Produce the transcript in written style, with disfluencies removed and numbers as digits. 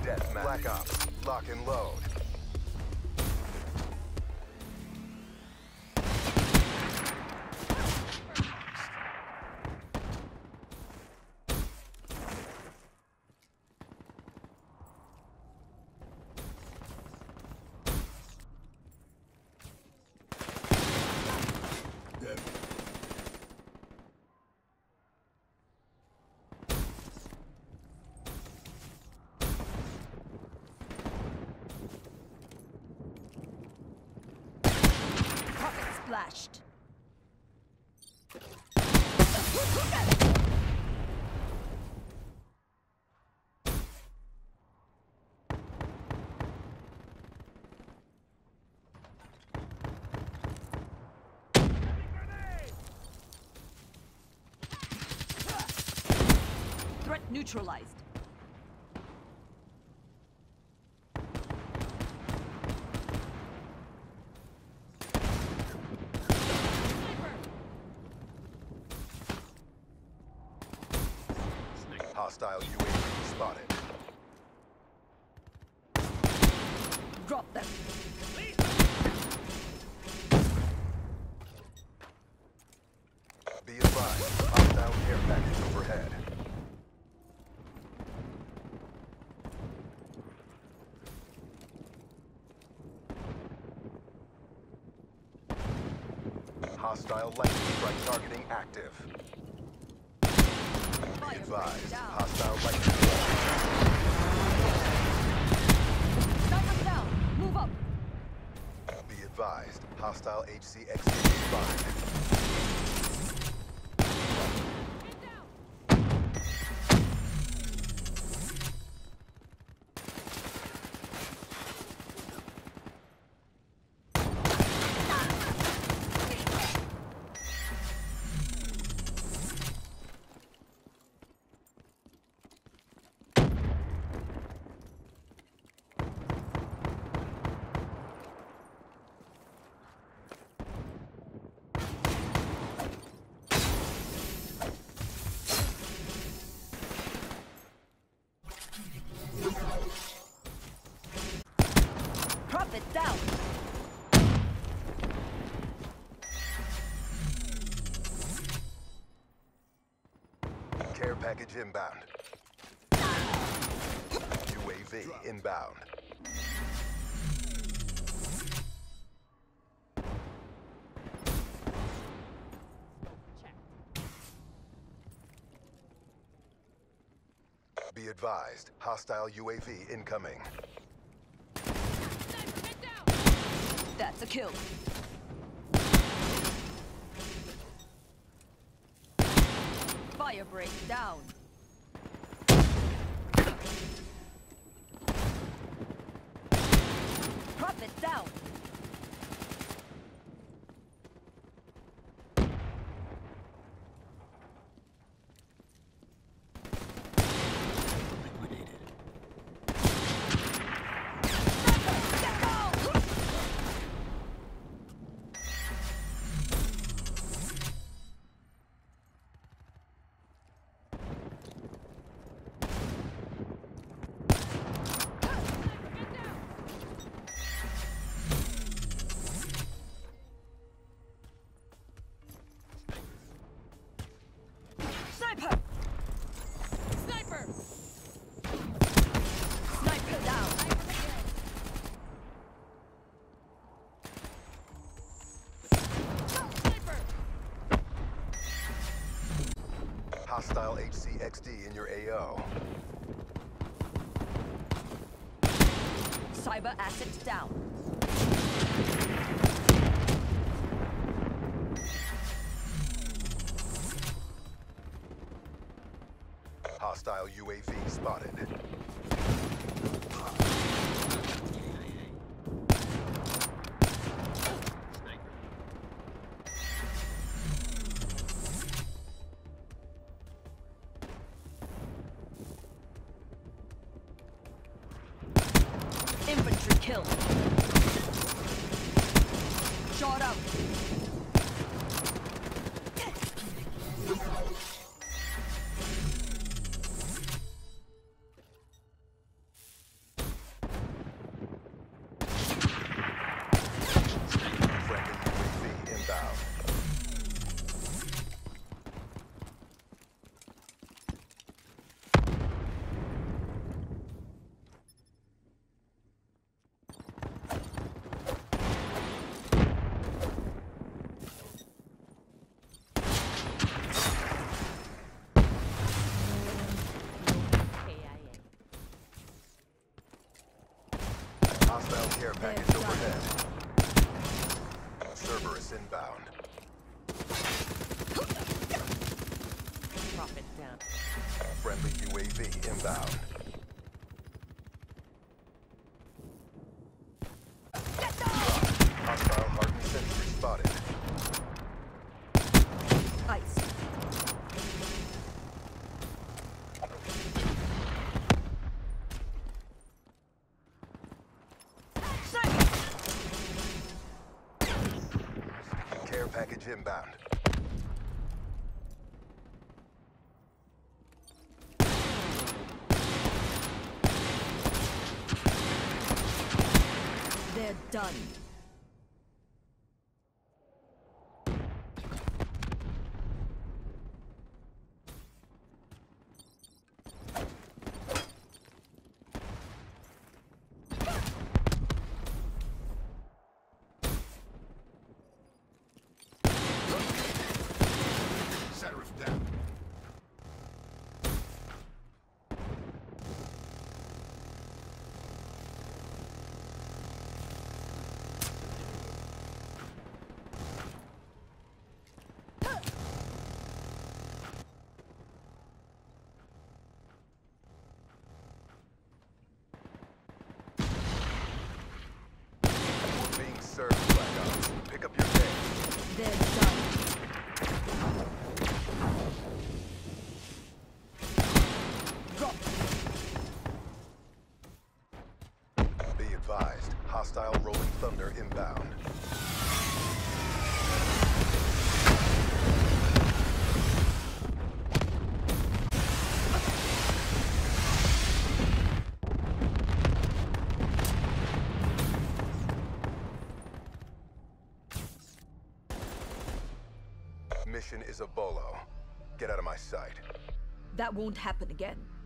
deathmatch. Black Ops, lock and load. Splashed. Threat neutralized. Hostile UAV spotted. Drop them. Be advised, hostile care package overhead. Hostile lightning strike targeting active. Be advised, hostile lightning strike. Sniper's down. Move up. Be advised, hostile HCXD spotted. Prophet down. Care package inbound. UAV inbound. Be advised, hostile UAV incoming. That's a kill. Fire break down. Prophet down. Sniper! Sniper! Sniper down! Sniper! Hostile HCXD in your AO. Cyber asset down. Hostile UAV spotted. Infantry kill. Shot out. Care package They're overhead. Cerberus inbound. Profit down. Friendly UAV inbound. Get down! Hostile hardened sentry spotted. Ice. Sniper! Care package inbound. They're done. Sheriff down. Being served, Black Ops. Pick up your pay. They're done. Drop. Be advised, hostile rolling thunder inbound. Mission is a bolo. Get out of my sight. That won't happen again.